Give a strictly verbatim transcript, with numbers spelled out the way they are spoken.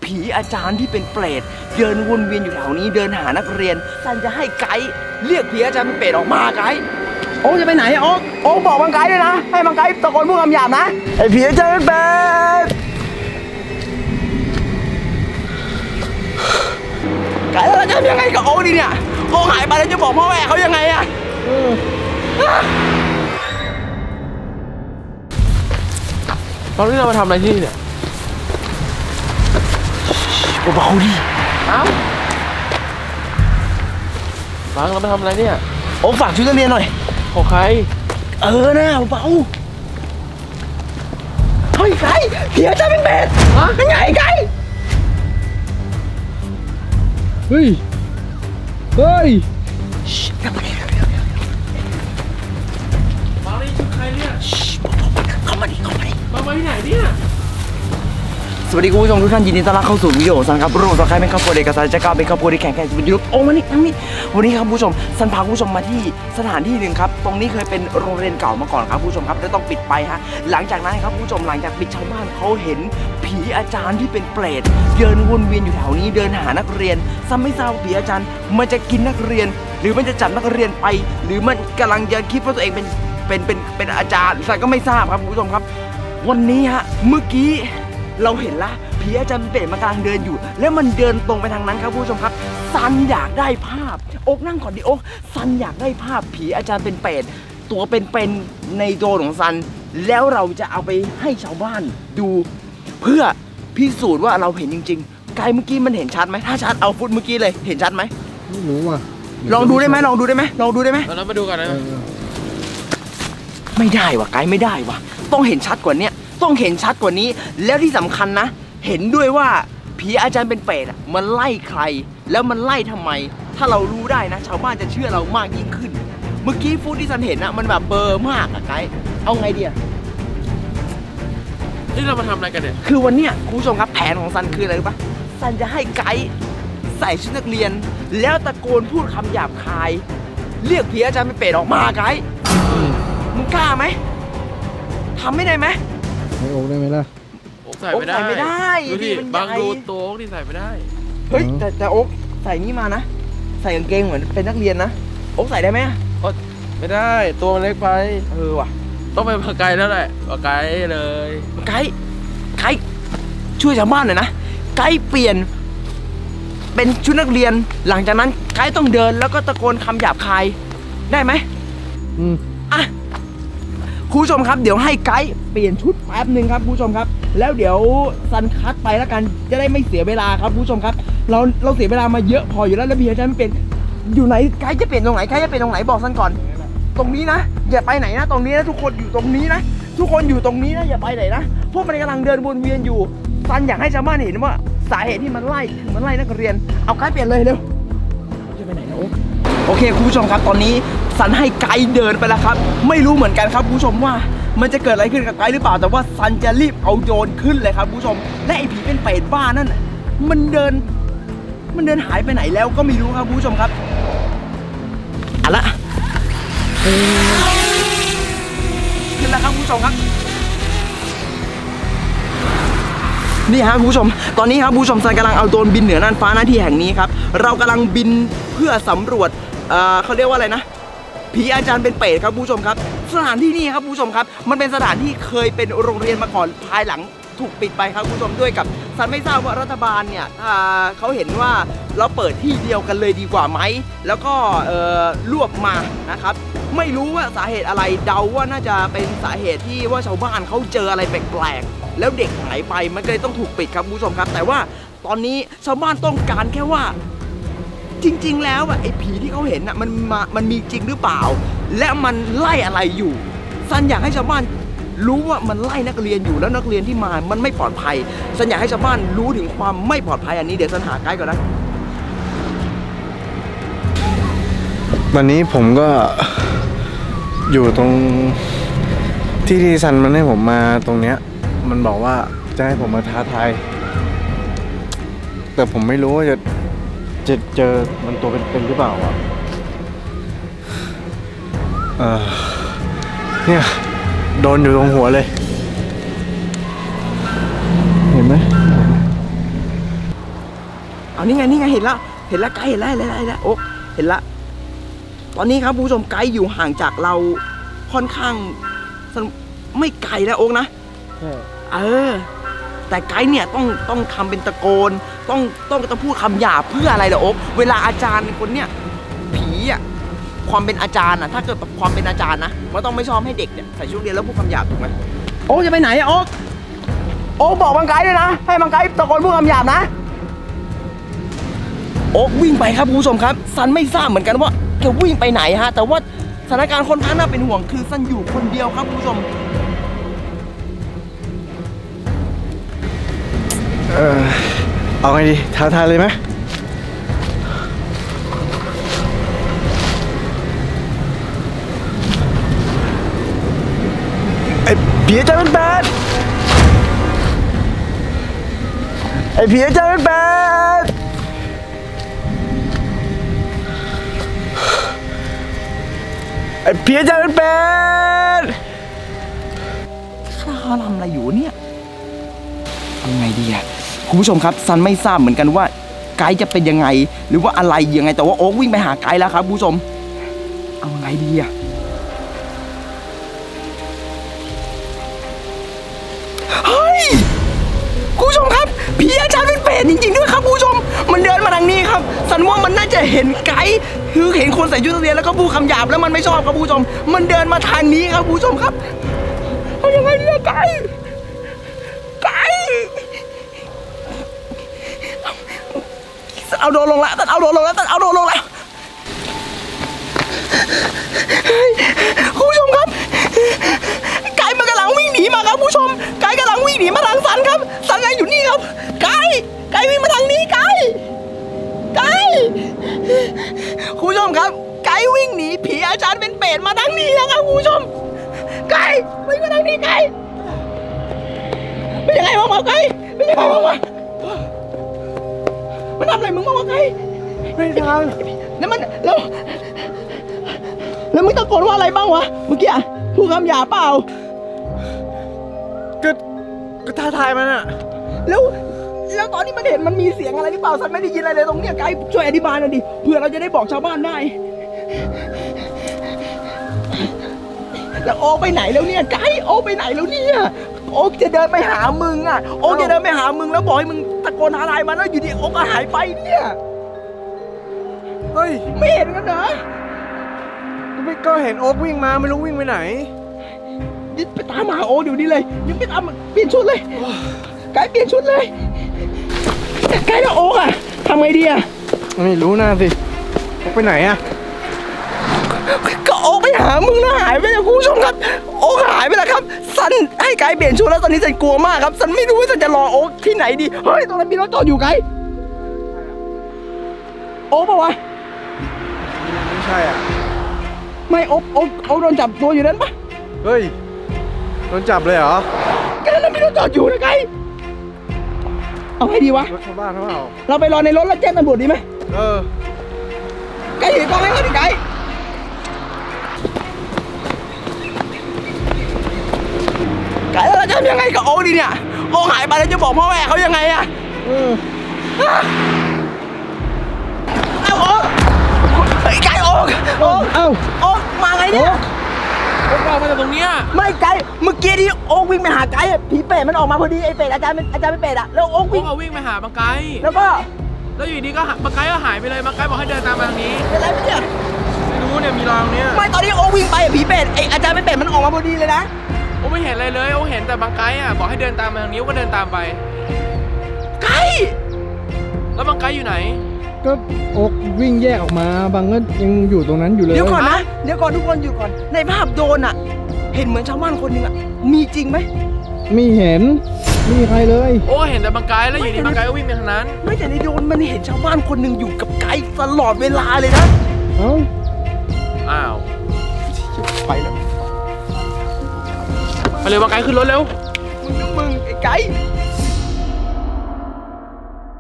ผีอาจารย์ที่เป็นเปรตเดินวนเวียนอยู่แถวนี้เดินหานักเรียนซันจะให้ไกด์เรียกผีอาจารย์เป็นเปรตออกมาไกด์โอ๊กจะไปไหนโอ๊กโอ๊กบอกบังไกด์ด้วยนะให้บังไกด์ตะโกนพูดคำหยาบนะไอ้ผีอาจารย์เป็นเปรตไกด์เราจะทำยังไงกับโอ๊กดีเนี่ยโอ๊กหายไปแล้วจะบอกพ่อแม่เขายังไงอะตอนนี้เรามาทำอะไรที่นี่เนี่ยเบาๆดิเอ้าฟังเรามาทำอะไรเนี่ยโอ๊กฝากชุดนักเรียนหน่อยของใครเออนะเบาเฮ้ยไก่ผีอาจารย์เป็นเปรตฮะยังไงไก่เฮ้ยเฮ้ยกลับมาดิมาดิชุดใครเนี่ยเข้ามาดิเข้ามาดิมาไปที่ไหนเนี่ยสวัสดีคุณผู้ชมทุกท่านยินดีต้อนรับเข้าสู่วิดีโอสันครับรูปสังใครเป็นครอบครัวเด็กกษัตริย์จะกล่าวเป็นครอบครัวที่แข่งแข่งสุดยอดโอ้มานี่นี่วันนี้ครับผู้ชมสันพาผู้ชมมาที่สถานที่หนึ่งครับตรงนี้เคยเป็นโรงเรียนเก่ามาก่อนครับผู้ชมครับแล้วต้องปิดไปฮะหลังจากนั้นครับผู้ชมหลังจากปิดชาวบ้านเขาเห็นผีอาจารย์ที่เป็นเปรตเดินวนเวียนอยู่แถวนี้เดินหานักเรียนซันไม่ทราบผีอาจารย์มันจะกินนักเรียนหรือมันจะจับนักเรียนไปหรือมันกำลังจะคิดว่าตัวเองเป็นเป็นเป็นเป็นอาจารย์ซันก็ไม่ทราบครับผู้ชมครับวันนี้ฮะเมื่อกี้เราเห็นละผีอาจารย์เปรตมันกำลังเดินอยู่แล้วมันเดินตรงไปทางนั้นครับผู้ชมครับซันอยากได้ภาพโอ๊กนั่งก่อนดิโอ๊กซันอยากได้ภาพผีอาจารย์เป็นเปรตตัวเป็นๆในโดนของซันแล้วเราจะเอาไปให้ชาวบ้านดูเพื่อพิสูจน์ว่าเราเห็นจริงๆไกลเมื่อกี้มันเห็นชัดไหมถ้าชัดเอาฟุตเมื่อกี้เลยเห็นชัดไหมไม่รู้ว่ะลองดูได้ไหมลองดูได้ไหมลองดูได้ไหมเรามาดูกันนะไม่ได้ว่ะไกลไม่ได้ว่ะต้องเห็นชัดกว่านี้ต้องเห็นชัดกว่านี้แล้วที่สำคัญนะเห็นด้วยว่าผีอาจารย์เป็นเปรตอ่ะมันไล่ใครแล้วมันไล่ทำไมถ้าเรารู้ได้นะชาวบ้านจะเชื่อเรามากยิ่งขึ้นเมื่อกี้ฟูดที่ซันเห็นอะมันแบบเบอร์มากอะไกด์เอาไงดีอะนี่เรามาทำอะไรกันเนี่ยคือวันเนี้ยคุณผู้ชมครับแผนของซันคืออะไรรู้ปะซันจะให้ไกด์ใส่ชุดนักเรียนแล้วตะโกนพูดคำหยาบคายเรียกผีอาจารย์เป็นเปรตออกมาไกด์มึงกล้าไหมทำไม่ได้ไหมไม่โอ๊กได้ไหมล่ะโอ๊กใส่ไม่ได้ไม่ได้ดูดิบางดูตัวโอ๊กที่ใส่ไม่ได้เฮ้ยแต่แต่โอ๊กใส่นี่มานะใส่กางเกงเหมือนเป็นนักเรียนนะโอ๊กใส่ได้ไหมไม่ได้ตัวมันเล็กไปเออว่ะต้องไปพาไกด์แล้วแหละพาไกด์เลยไกด์ไกด์ช่วยชาวบ้านหน่อยนะไกด์เปลี่ยนเป็นชุดนักเรียนหลังจากนั้นไกด์ต้องเดินแล้วก็ตะโกนคำหยาบคายได้ไหมอืมอ่ะคุณผู้ชมครับเดี๋ยวให้ไกด์เปลี่ยนชุดแป๊บหนึ่งครับคุณผู้ชมครับแล้วเดี๋ยวซันคัดไปแล้วกันจะได้ไม่เสียเวลาครับคุณผู้ชมครับเราเราเสียเวลามาเยอะพออยู่แล้วแล้วพี่อาจารย์ไม่เป็นอยู่ไหนไกด์จะเปลี่ยนตรงไหนไกด์จะเปลี่ยนตรงไหนบอกซันก่อนตรงนี้นะอย่าไปไหนนะตรงนี้นะทุกคนอยู่ตรงนี้นะทุกคนอยู่ตรงนี้นะอย่าไปไหนนะพวกมันกำลังเดินวนเวียนอยู่ซันอยากให้ชาวบ้านเห็นว่าสาเหตุที่มันไล่คือมันไล่นักเรียนเอาไกด์เปลี่ยนเลยเร็วจะไปไหนนะโอ๊คโอเคคุณผู้ชมครับตอนนี้ซันให้ไกด์เดินไปแล้วครับไม่รู้เหมือนกันครับคุณผู้ชมว่ามันจะเกิดอะไรขึ้นกับไกด์หรือเปล่าแต่ว่าซันจะรีบเอาโดรนขึ้นเลยครับคุณผู้ชมและไอ้ผีเป็นเปรตบ้านั่นมันเดินมันเดินหายไปไหนแล้วก็ไม่รู้ครับคุณผู้ชมครับอะละขึ้นแล้วครับคุณผู้ชมครับนี่ฮะคุณผู้ชมตอนนี้ครับคุณผู้ชมซันกำลังเอาโดรนบินเหนือน่านฟ้าหน้าที่แห่งนี้ครับเรากำลังบินเพื่อสำรวจเอ่อเขาเรียกว่าอะไรนะผีอาจารย์เป็นเปรตครับผู้ชมครับสถานที่นี่ครับผู้ชมครับมันเป็นสถานที่เคยเป็นโรงเรียนมาก่อนภายหลังถูกปิดไปครับผู้ชมด้วยกับซันไม่ทราบว่ารัฐบาลเนี่ยเขาเห็นว่าเราเปิดที่เดียวกันเลยดีกว่าไหมแล้วก็รวบมานะครับไม่รู้ว่าสาเหตุอะไรเดาว่าน่าจะเป็นสาเหตุที่ว่าชาวบ้านเขาเจออะไรแปลกๆแล้วเด็กหายไปมันก็เลยต้องถูกปิดครับผู้ชมครับแต่ว่าตอนนี้ชาวบ้านต้องการแค่ว่าจริงๆแล้วไอ้ผีที่เขาเห็นอ่ะมันมามันมีจริงหรือเปล่าและมันไล่อะไรอยู่ซันอยากให้ชาวบ้านรู้ว่ามันไล่นักเรียนอยู่แล้วนักเรียนที่มามันไม่ปลอดภัยซันอยากให้ชาวบ้านรู้ถึงความไม่ปลอดภัยอันนี้เดี๋ยวซันหาไกด์ก่อนนะวันนี้ผมก็อยู่ตรงที่ที่ซันมันให้ผมมาตรงเนี้ยมันบอกว่าจะให้ผมมาท้าทายแต่ผมไม่รู้ว่าจะจะเจอมันตัวเป็นๆหรือเปล่าอ่ะเออเนี่ยโดนอยู่ตรงหัวเลยเห็นไหมเอานี่ไงนี่ไงเห็นแล้วเห็นแล้วไกด์เห็นแล้วเห็นแล้วเห็นแล้วโอ๊กเห็นแล้วตอนนี้ครับผู้ชมไกด์อยู่ห่างจากเราค่อนข้างไม่ไกลนะโอ๊กนะเออแต่ไกด์เนี่ยต้องต้องทำเป็นตะโกนต้องต้องต้องพูดคำหยาบเพื่ออะไรล่ะโอ๊กเวลาอาจารย์คนเนี้ยผีอ่ะความเป็นอาจารย์อ่ะถ้าเกิดความเป็นอาจารย์นะมันต้องไม่ชอบให้เด็กเนี่ยใส่ชุดเรียนแล้วพูดคำหยาบถูกไหมโอ๊กจะไปไหนอะโอ๊กโอ๊กบอกบังไกด์ด้วยนะให้บังไกด์ตะโกนพูดคำหยาบนะโอ๊กวิ่งไปครับคุณผู้ชมครับซันไม่ทราบเหมือนกันว่าจะวิ่งไปไหนฮะแต่ว่าสถานการณ์ค่อนข้างน่าเป็นห่วงคือซันอยู่คนเดียวครับคุณผู้ชมเออเอาไงดีท้าทายเลยไหมไอ้ผีอาจารย์เป็นแบดไอ้ผีอาจารย์เป็นแบดไอ้ผีอาจารย์เป็นแบดข้าเขาทำอะไรอยู่เนี่ยเอาไงดีอะคุณผู้ชมครับซันไม่ทราบเหมือนกันว่าไกด์จะเป็นยังไงหรือว่าอะไรยังไงแต่ว่าโอ๊กวิ่งไปหาไกด์แล้วครับคุณผู้ชมเอาไงดีอะเฮ้ยคุณผู้ชมครับผีอาจารย์เป็นเปรตจริงๆด้วยครับคุณผู้ชมมันเดินมาทางนี้ครับซันว่ามันน่าจะเห็นไกด์คือเห็นคนใส่ชุดนักเรียนแล้วก็พูดคำหยาบแล้วมันไม่ชอบครับคุณผู้ชมมันเดินมาทางนี้ครับคุณผู้ชมครับเอายังไงดีไกด์ไกด์เอาโดนลงแล้วเอาโดนลงแล้วเอาโดนลงแล้วคุณผู้ชมครับไก่มันกำลังวิ่งหนีมาครับผู้ชมไก่กำลังวิ่งหนีมาทางสันครับสันไงอยู่นี่ครับไก่ไก่วิ่งมาทางนี้ไก่ไก่คุณผู้ชมครับไก่วิ่งหนีผีอาจารย์เป็นเปรตมาทางนี้แล้วครับคุณผู้ชมไก่วิ่งมาทางนี้ไก่เป็นยังไงบ้างวะไก่เป็นยังไงบ้างวะมันทำอะไรมึงบ้างวะไก่ไม่ทางแล้วมันแล้วแล้วมึงตะโกนว่าอะไรบ้างวะเมื่อกี้พูดคำหยาบเปล่าก็ก็ท้าทายมันอะแล้วแล้วตอนนี้มันเห็นมันมีเสียงอะไรหรือเปล่าฉันไม่ได้ยินอะไรเลยตรงเนี้ยไกด์ช่วยอธิบายหน่อยดิเพื่อเราจะได้บอกชาวบ้านได้แล้วโอ๊กไปไหนแล้วเนี่ยไกด์โอ๊กไปไหนแล้วเนี่ยโอ๊กจะเดินไปหามึงอ่ะโอ๊กจะเดินไปหามึงแล้วบอกให้มึงตะโกนท้าทายมันแล้วอยู่ดีโอ๊กก็หายไปเนี่ยเฮ้ยไม่เห็นกันเหรอก็เห็นโอ๊กวิ่งมาไม่รู้วิ่งไปไหนยึดไปตามหาโอ๊กเดี๋ยวนี้เลยยึดไปตามเปลี่ยนชุดเลยไกด์เปลี่ยนชุดเลยไกด์แล้วโอ๊กอ่ะทำไงดีอ่ะไม่รู้น่าสิโอ๊กไปไหนอ่ะก็โอ๊กไปหามึงนะหายไปแล้วคุณผู้ชมครับโอ๊กหายไปแล้วครับซันให้ไกด์เปลี่ยนชุดแล้วตอนนี้ซันกลัวมากครับซันไม่รู้ว่าซันจะรอโอ๊กที่ไหนดีเฮ้ยตรงนั้นมีรถจอดอยู่ไกด์โอ๊กปะวะไม่ใช่อ่ะไม่โอ๊กโอ๊กโอ๊กโดนจับตัวอยู่นั้นปะเฮ้ยโดนจับเลยเหรอแกนั่นมีรถจอดอยู่นะไกด์เอาไงดีวะรถชาวบ้านหรือเปล่าเราไปรอในรถแล้วแจ้งตำรวจดีไหมเออไกด์ถือกล้องให้เขาดิไกด์ไกด์เราจะทำยังไงกับโอ๊กดีเนี่ยโอ๊กหายไปแล้วจะบอกพ่อแม่เขายังไงอะเออเอาโอ๊กไกด์โอ๊กโอ๊กเอ้าโอ๊กมาไงเนี่ยโอ๊กออกมาจากตรงเนี้ยไม่ไกด์เมื่อกี้ที่โอ๊กวิ่งไปหาไกด์ผีเป็ดมันออกมาพอดีไอ้เป็ดอาจารย์เป็นอาจารย์เป็นเป็ดอะแล้วโอ๊กวิ่งเอาวิ่งไปหาบังไกแล้วก็แล้วอยู่ดีก็บังไกก็หายไปเลยบังไกบอกให้เดินตามมาทางนี้เป็นไรเนี่ยไม่รู้เนี่ยมีรอยตรงนี้ไม่ตอนนี้โอ๊กวิ่งไปผีเป็ดไอ้อาจารย์เป็นเป็ดมันออกมาพอดีเลยนะโอ๊กไม่เห็นอะไรเลยโอ๊กเห็นแต่บังไกอะบอกให้เดินตามมาทางนี้ก็เดินตามไปไกด์แล้วบังไกอยู่ไหนก็โอ๊กวิ่งแยกออกมาบางก็ยังอยู่ตรงนั้นอยู่เลยเดี๋ยวก่อนนะเดี๋ยวก่อนทุกคนอยู่ก่อนในภาพโดนอ่ะเห็นเหมือนชาวบ้านคนหนึ่งอ่ะมีจริงไหมไม่เห็นไม่มีใครเลยโอ้เห็นแต่บังไกแล้วอยู่ดีบังไกก็วิ่งไปทางนั้นไม่แต่ในโดนมันเห็นชาวบ้านคนหนึ่งอยู่กับไกด์ตลอดเวลาเลยนะเอ้าอ้าวไปแล้วไปเลยบังไกขึ้นรถเร็วมึงมึงไอ้ไกด์